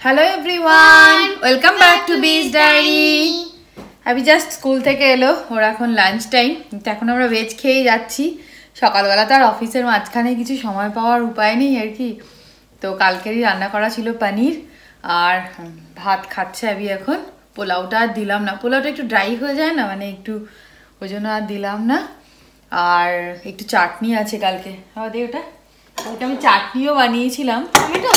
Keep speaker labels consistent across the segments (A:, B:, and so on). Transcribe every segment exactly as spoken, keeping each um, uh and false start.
A: Hello everyone, welcome back to Bees Diary. আমি just school থেকে এলো, ওর এখন লাঞ্চ টাইম, এখন আমরা ভেজ খেয়ে যাচ্ছি। সকালবেলা তো আর অফিসের মাঝখানে কিছু সময় পাওয়ার উপায় নেই আর কি। তো কালকেরই রান্না করা ছিল পনির আর ভাত খাচ্ছে আমি এখন। পোলাওটা আর দিলাম না, পোলাওটা একটু ড্রাই হয়ে যায় না, মানে একটু ওই জন্য আর দিলাম না। আর একটু চাটনি আছে কালকে, আমাদের ওটা ওটা আমি চাটনিও বানিয়েছিলাম। টমেটো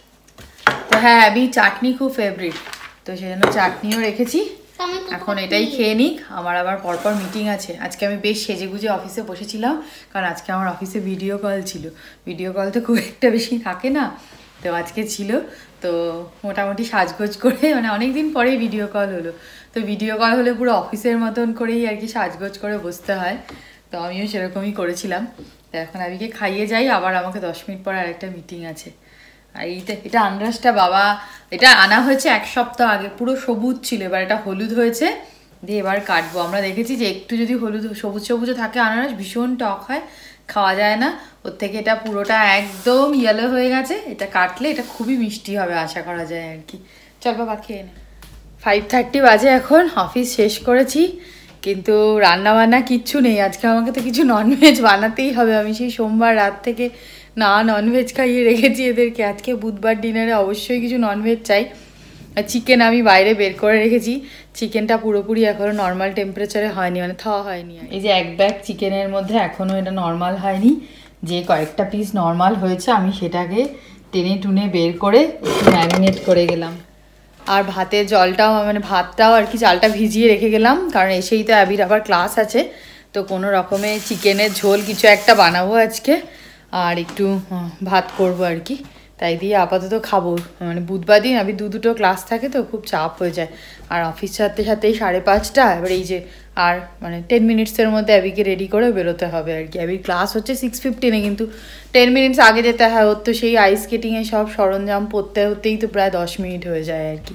A: তো হ্যাঁ, আমি চাটনি খুব ফেভারিট, তো সেই জন্য চাটনিও রেখেছি। এখন এটাই খেয়ে নিক, আমার আবার পরপর মিটিং আছে। আজকে আমি বেশ সেজে গুজে অফিসে বসেছিলাম, কারণ আজকে আমার অফিসে ভিডিও কল ছিল। ভিডিও কল তো খুব একটা বেশি থাকে না, তো আজকে ছিল। তো মোটামুটি সাজগোজ করে, মানে অনেকদিন পরেই ভিডিও কল হলো। তো ভিডিও কল হলে পুরো অফিসের মতন করেই আর কি সাজগোজ করে বসতে হয়, তো আমিও সেরকমই করেছিলাম। তো এখন আবিকে খাইয়ে যাই, আবার আমাকে দশ মিনিট পরে আরেকটা মিটিং আছে। আর এইটা এটা আনারসটা বাবা এটা আনা হয়েছে এক সপ্তাহ আগে, পুরো সবুজ ছিল, এবার এটা হলুদ হয়েছে, দিয়ে এবার কাটবো। আমরা দেখেছি যে একটু যদি হলুদ সবুজ সবুজে থাকে আনারস ভীষণ টক হয়, খাওয়া যায় না। ওর থেকে এটা পুরোটা একদম ইয়েলো হয়ে গেছে, এটা কাটলে এটা খুবই মিষ্টি হবে আশা করা যায় আর কি। চল বাবা খেয়ে নে। ফাইভ থার্টি বাজে এখন, অফিস শেষ করেছি, কিন্তু রান্না বান্না কিচ্ছু নেই আজকে। আমাকে তো কিছু ননভেজ বানাতেই হবে, আমি সেই সোমবার রাত থেকে না ননভেজ খাইয়ে রেখেছি এদেরকে। আজকে বুধবার ডিনারে অবশ্যই কিছু ননভেজ চাই। আর চিকেন আমি বাইরে বের করে রেখেছি, চিকেনটা পুরোপুরি এখনও নর্মাল টেম্পারেচারে হয়নি, মানে খাওয়া হয়নি। এই যে এক ব্যাগ চিকেনের মধ্যে এখনও এটা নর্মাল হয়নি, যে কয়েকটা পিস নর্মাল হয়েছে আমি সেটাকে টেনে টুনে বের করে একটু ম্যারিনেট করে গেলাম। আর ভাতের জলটাও, মানে ভাতটাও আর কি চালটা ভিজিয়ে রেখে গেলাম, কারণ এসেই তো অ্যাবির আবার ক্লাস আছে। তো কোনো রকমে চিকেনের ঝোল কিছু একটা বানাবো আজকে, আর একটু ভাত করব আর কি, তাই দিয়ে আপাতত খাবো। মানে বুধবার দিন আবি দু দুটো ক্লাস থাকে, তো খুব চাপ হয়ে যায়। আর অফিস সাথে সাথেই সাড়ে পাঁচটা, এবার এই যে আর মানে টেন মিনিটসের মধ্যে অ্যাবিকে রেডি করে বেরোতে হবে আর কি। অ্যাবির ক্লাস হচ্ছে সিক্স ফিফটিনে, কিন্তু টেন মিনিটস আগে যেতে হয়। ওর তো সেই আইস স্কেটিংয়ে সব সরঞ্জাম পরতে হতেই তো প্রায় দশ মিনিট হয়ে যায় আর কি।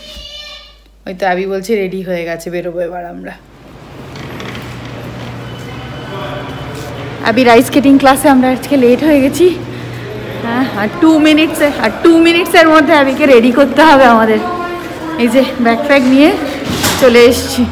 A: ওই তো অ্যাবি বলছে রেডি হয়ে গেছে, বেরোবো এবার আমরা। আবির আইস স্কেটিং ক্লাসে আমরা আজকে লেট হয়ে গেছি। হ্যাঁ, আর টু মিনিটসে আর টু মিনিটসের মধ্যে আবিকে রেডি করতে হবে আমাদের। এই যে ব্যাগ ফ্যাগ নিয়ে চলে এসছি।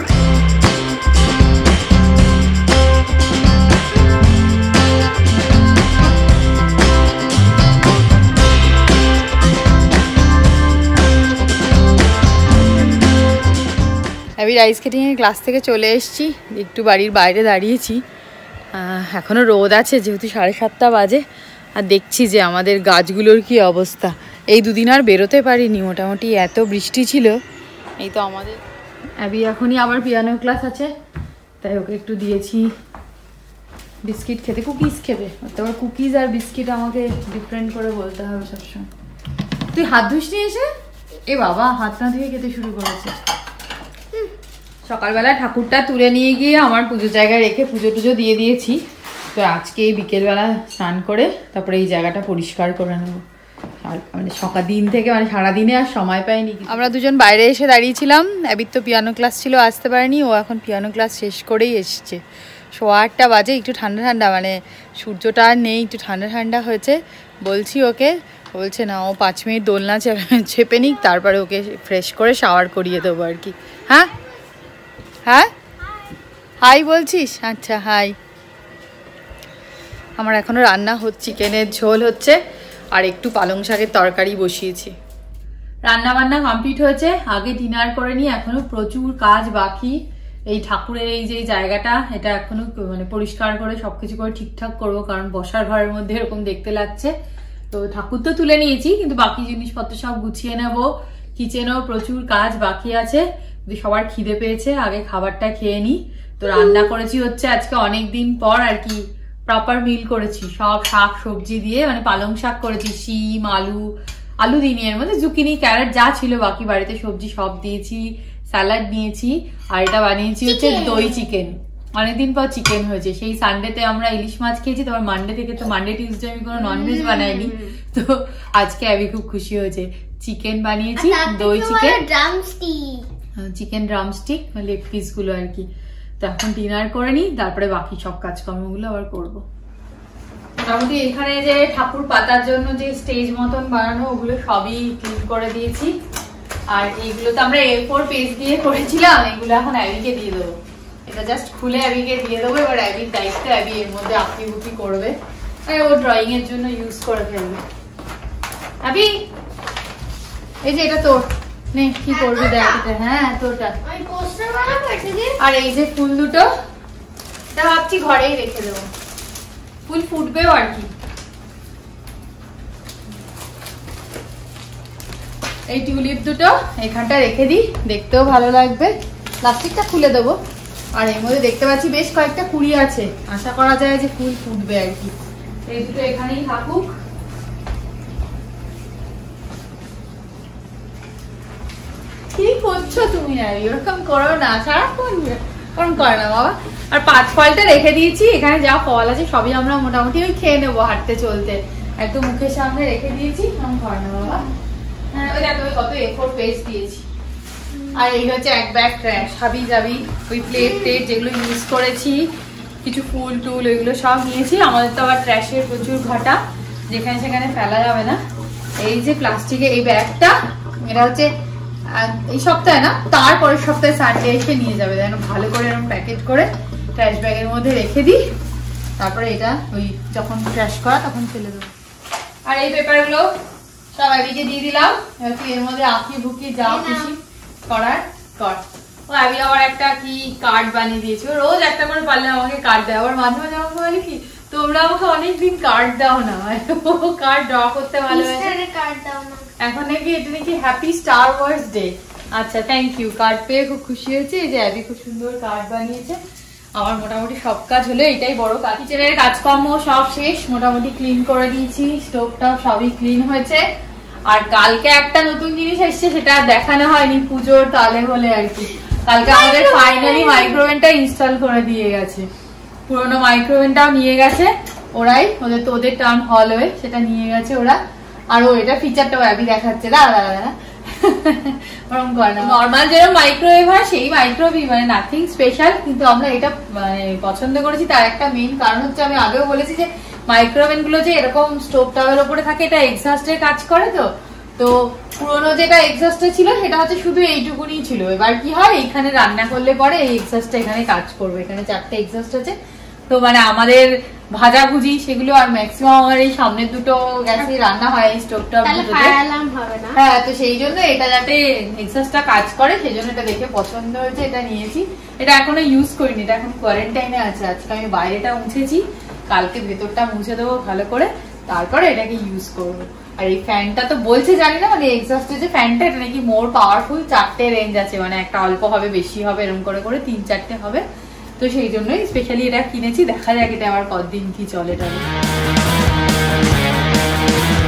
A: আবির আইস স্কেটিংয়ের ক্লাস থেকে চলে এসছি, একটু বাড়ির বাইরে দাঁড়িয়েছি। এখনও রোদ আছে যেহেতু সাড়ে সাতটা বাজে। আর দেখছি যে আমাদের গাছগুলোর কি অবস্থা। এই দুদিন আর বেরোতে পারিনি, মোটামুটি এত বৃষ্টি ছিল। এই তো আমাদের অ্যাবি এখনই আবার পিয়ানো ক্লাস আছে, তাই ওকে একটু দিয়েছি বিস্কিট খেতে, কুকিজ খেতে। তারপর কুকিজ আর বিস্কিট আমাকে ডিফারেন্ট করে বলতে হবে সবসময়। তুই হাত ধুস নি এসে? এ বাবা, হাত না ধুয়ে খেতে শুরু করেছে। সকালবেলা ঠাকুরটা তুলে নিয়ে গিয়ে আমার পুজোর জায়গায় রেখে পুজো টুজো দিয়ে দিয়েছি। তো আজকে এই বিকেলবেলা স্নান করে তারপরে এই জায়গাটা পরিষ্কার করে নেবো। মানে সকাল দিন থেকে মানে সারাদিনে আর সময় পাইনি। আমরা দুজন বাইরে এসে দাঁড়িয়েছিলাম, অ্যাবির তো পিয়ানো ক্লাস ছিল, আসতে পারেনি। ও এখন পিয়ানো ক্লাস শেষ করেই এসছে। সোয়া আটটা বাজে, একটু ঠান্ডা ঠান্ডা, মানে সূর্যটা আর নেই, একটু ঠান্ডা ঠান্ডা হয়েছে। বলছি ওকে, বলছে না ও পাঁচ মিনিট দোলনা চেপে নিক, তারপরে ওকে ফ্রেশ করে শাওয়ার করিয়ে দেবো আর কি। হ্যাঁ হ্যাঁ, হাই বলছিস? আচ্ছা হাই। আমার এখনও রান্না হচ্ছে, চিকেনের ঝোল হচ্ছে আর একটু পালং শাকের তরকারি বসিয়েছি। রান্না বান্না কমপ্লিট হয়েছে, আগে ডিনার করে নিই। এখনো প্রচুর কাজ বাকি। এই ঠাকুরের এই যে জায়গাটা, এটা এখনো মানে পরিষ্কার করে সবকিছু করে ঠিকঠাক করবো, কারণ বসার ঘরের মধ্যে এরকম দেখতে লাগছে। তো ঠাকুর তো তুলে নিয়েছি, কিন্তু বাকি জিনিসপত্র সব গুছিয়ে নেবো। কিচেনেও প্রচুর কাজ বাকি আছে। সবার খিদে পেয়েছে, আগে খাবারটা খেয়ে নিই। তো রান্না করেছি হচ্ছে আজকে অনেক দিন পর আর কি প্রপার মিল করেছি, সব শাক সবজি দিয়ে, মানে পালং শাক করেছি, শিম আলু আলু দিইনি, এর মধ্যে জুকিনি ক্যারেট যা ছিল বাকি বাড়িতে সবজি সব দিয়েছি, স্যালাড নিয়েছি। আর এটা বানিয়েছি হচ্ছে দই চিকেন। অনেকদিন পর চিকেন হয়েছে, সেই সানডেতে আমরা ইলিশ মাছ খেয়েছি, তারপর মানডে থেকে তো মানডে টিউসডে আমি কোনো ননভেজ বানাইনি, তো আজকে আমি খুব খুশি হয়েছে। চিকেন বানিয়েছি, দই chicken, chicken drumstick, leg piece গুলো আর কি। তো এখন ডিনার করে নিই, তারপরে বাকি সব কাজকর্মগুলো আবার করবো। মোটামুটি এখানে যে ঠাকুর পাতার জন্য যে স্টেজ মতন বানানো ওগুলো সবই ক্লিন করে দিয়েছি। আর এইগুলো তো আমরা এ ফোর পেজ দিয়ে করেছিলাম, এগুলো এখন অ্যাবিকে দিয়ে দেবো। এটা জাস্ট খুলে অ্যাবিকে দিয়ে দেবো। এবার অ্যাবির দায়িত্ব, অ্যাবি এর মধ্যে আঁকি বুকি করবে, ও ড্রয়িং এর জন্য ইউজ করে ফেলবে। অ্যাবি এই যে এটা তোর, নে কি করবি দেখ এটা। হ্যাঁ তোরটা। আর এই যে ফুল দুটো, এটা ভাবছি ঘরেই রেখে দেবো, ফুল ফুটবেও আর কি। এই টিউলিপ দুটো এখানটা রেখে দিই, দেখতেও ভালো লাগবে। প্লাস্টিকটা খুলে দেবো। আর এর মধ্যে দেখতে পাচ্ছি বেশ কয়েকটা কুড়ি আছে, আশা করা যায় যে ফুল ফুটবে আর কি। এই দুটো এখানেই থাকুক। কি করছো তুমি? আর এরকম করো না, সারাক্ষণ এরকম করে না বাবা। আর পাঁচ ফলটা রেখে দিয়েছি, এখানে যা ফল আছে সবই আমরা মোটামুটি ওই খেয়ে নেবো হাঁটতে চলতে। একদম মুখের সামনে রেখে দিয়েছি, এরকম করে না বাবা। হ্যাঁ ওই দেখো কত এ ফোর পেজ দিয়েছি। আর এই হচ্ছে এক ব্যাগ ট্র্যাশ, হাবি যাবি ওই প্লেট টেট যেগুলো ইউজ করেছি, কিছু ফুল টুল ওইগুলো সব নিয়েছি। আমাদের তো আবার ট্র্যাশের প্রচুর ঘাটা, যেখানে সেখানে ফেলা যাবে না। এই যে প্লাস্টিকের এই ব্যাগটা, এটা হচ্ছে এই সপ্তাহে না তারপরের সপ্তাহে সানডে এসে নিয়ে যাবে, যেন ভালো করে এরকম প্যাকেট করে ট্র্যাশ ব্যাগের মধ্যে রেখে দিই। তারপরে এটা ওই যখন ট্র্যাশ করা তখন ফেলে দেবো। আর এই পেপারগুলো সব অ্যাবিকে দিয়ে দিলাম। তুই এর মধ্যে আঁকি বুকি যা খুশি করার কর। ও অ্যাবি আবার একটা কি কার্ড বানিয়ে দিয়েছে, রোজ একটা করে পারলে আমাকে কার্ড দেয়। আবার মাঝে মাঝে আমাকে বলে কি তোমরা আমাকে অনেকদিন কার্ড দাও না, ও কার্ড ড্র করতে ভালোবাসে। এখন নাকি এটা নাকি হ্যাপি স্টার ওয়ার্স ডে। আচ্ছা থ্যাংক ইউ, কার্ড পেয়ে খুব খুশি হয়েছে। এই যে অ্যাবি খুব সুন্দর কার্ড বানিয়েছে। আমার মোটামুটি সব কাজ হলো, এটাই বড় কাজ। কিচেনের কাজকর্ম সব শেষ, মোটামুটি ক্লিন করে দিয়েছি, স্টোভটা সবই ক্লিন হয়েছে। আর কালকে একটা নতুন জিনিস এসছে, সেটা দেখানো হয়নি পুজোর তালে বলে আর কি। কালকে আমাদের ফাইনালি মাইক্রোওভেনটা ইনস্টল করে দিয়ে গেছে, পুরোনো মাইক্রোওভেনটাও নিয়ে গেছে ওরাই, ওদের তো ওদের টার্ন হল হয়ে সেটা নিয়ে গেছে ওরা। আর ও এটা ফিচারটাও অ্যাবি দেখাচ্ছে, দাঁড়া দাঁড়া ওরকম করে না, নর্মাল যেরকম মাইক্রোওয়েভ হয় সেই মাইক্রোওয়েভ, মানে নাথিং স্পেশাল। কিন্তু আমরা এটা মানে পছন্দ করেছি, তার একটা মেইন কারণ হচ্ছে আমি আগেও বলেছি যে মাইক্রোওভেন গুলো যে এরকম স্টোভ টাওয়ের উপরে থাকে, এটা এক্সস্টের কাজ করে। তো তো পুরোনো যেটা এক্সস্টে ছিল সেটা হচ্ছে শুধু এইটুকুনি ছিল। এবার কি হয়, এখানে রান্না করলে পরে এই এক্সস্টটা এখানে কাজ করবে। এখানে চারটে এক্সস্ট আছে, তো মানে আমাদের ভাজা ভুজি সেগুলো আর ম্যাক্সিমাম আমার এই সামনের দুটো গ্যাসে রান্না হয় এই স্টোভটা। হ্যাঁ, তো সেই জন্য এটা যাতে এক্সস্টটা কাজ করে সেই জন্য এটা দেখে পছন্দ হয়েছে, এটা নিয়েছি। এটা এখনো ইউজ করিনি, এটা এখন কোয়ারেন্টাইনে আছে। আজকে আমি বাইরেটা মুছেছি, কালকে ভেতরটা মুছে দেবো ভালো করে, তারপরে এটাকে ইউজ করবো। আর এই ফ্যানটা তো বলছে জানি না, মানে এক্সস্টের যে ফ্যানটা এটা নাকি মোর পাওয়ারফুল, চারটে রেঞ্জ আছে, মানে একটা অল্প হবে বেশি হবে এরকম করে করে তিন চারটে হবে। তো সেই জন্যই স্পেশালি এটা কিনেছি, দেখা যাক এটা আবার কতদিন কি চলে।